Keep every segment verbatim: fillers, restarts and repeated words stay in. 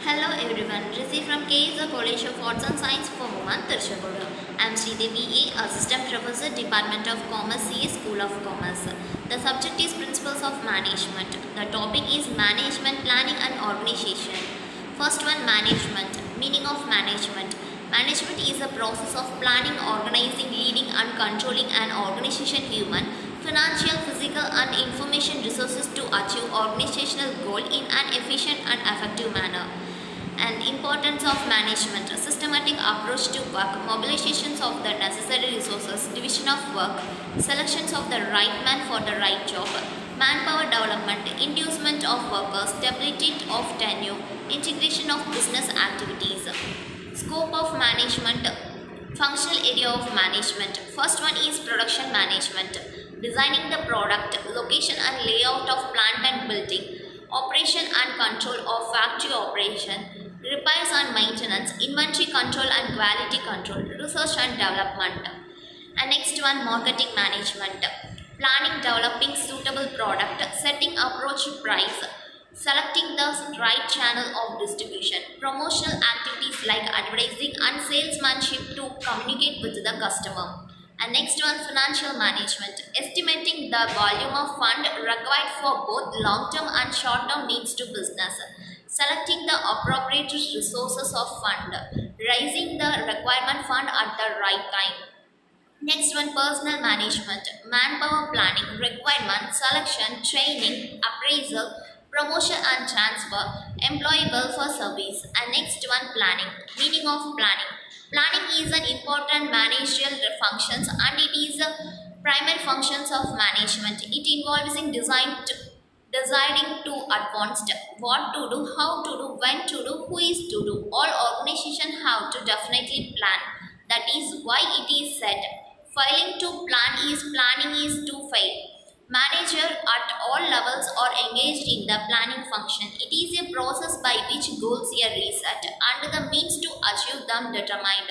Hello everyone, Rishi from K is a College of Arts and Science for Women, Tiruchendur. I am Sridevi A, Assistant Professor, Department of Commerce, C A, School of Commerce. The subject is Principles of Management. The topic is Management, Planning and Organization. First one, Management. Meaning of Management. Management is the process of planning, organizing, leading and controlling an organization, human, financial, physical and information resources to achieve organizational goal in an efficient and effective manner. And importance of management: a systematic approach to work, mobilizations of the necessary resources, division of work, selections of the right man for the right job, manpower development, inducement of workers, stability of tenure, integration of business activities. Scope of management, functional area of management. First one is production management, designing the product, location and layout of plant and building, operation and control of factory operation, repairs and maintenance, inventory control and quality control, research and development. And next one, marketing management, planning, developing suitable product, setting approach price, selecting the right channel of distribution, promotional activities like advertising and salesmanship to communicate with the customer. And next one, financial management, estimating the volume of fund required for both long-term and short-term needs to business, selecting the appropriate resources of fund, raising the requirement fund at the right time. Next one, personal management, manpower planning, requirement, selection, training, appraisal, promotion and transfer, employee welfare service. And next one, planning, meaning of planning. Planning is an important managerial functions and it is the primary functions of management. It involves in design to, deciding to advance what to do, how to do, when to do, who is to do. All organizations have to definitely plan. That is why it is said, failing to plan is planning is to fail. Manager at all levels are engaged in the planning function. It is a process by which goals are reset and the means to achieve them determined.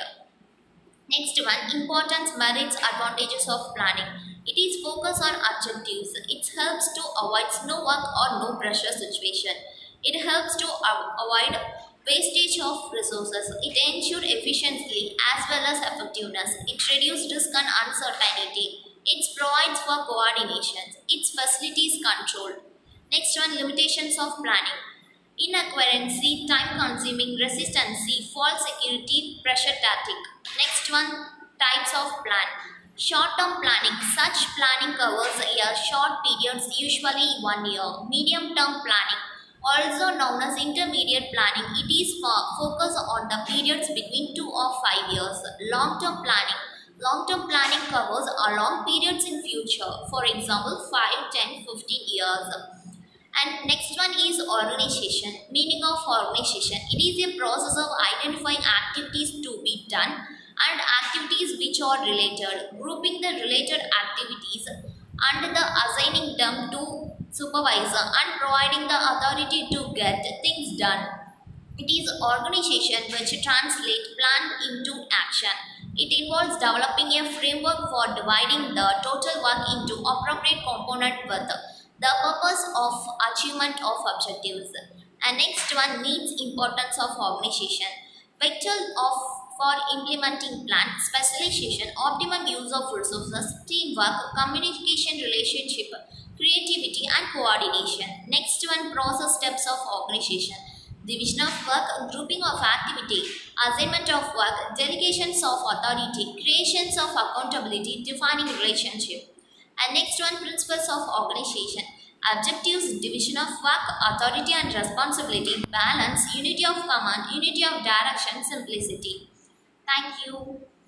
Next one, importance, merits, advantages of planning. It is focus on objectives. It helps to avoid no work or no pressure situation. It helps to avoid wastage of resources. It ensures efficiency as well as effectiveness. It reduces risk and uncertainty. It provides for coordination. Its facilities control. Next one, limitations of planning. Inaccuracy, time consuming, resistancy, false security, pressure tactic. Next one, types of plan. Short-term planning. Such planning covers a short periods, usually one year. Medium-term planning, also known as intermediate planning. It is focused on the periods between two or five years. Long-term planning. Long-term planning covers a long periods in future, for example five, ten, fifteen years. And next one is organization, meaning of organization. It is a process of identifying activities to be done and activities which are related, grouping the related activities and the assigning them to supervisor and providing the authority to get things done. It is organization which translates plan into action. It involves developing a framework for dividing the total work into appropriate components with the purpose of achievement of objectives. And next one, needs, importance of organization. Vital of for implementing plan, specialization, optimum use of resources, teamwork, communication, relationship, creativity and coordination. Next one, process steps of organization. Division of work, grouping of activity, assignment of work, delegations of authority, creations of accountability, defining relationship. And next one, principles of organization. Objectives, division of work, authority and responsibility, balance, unity of command, unity of direction, simplicity. Thank you.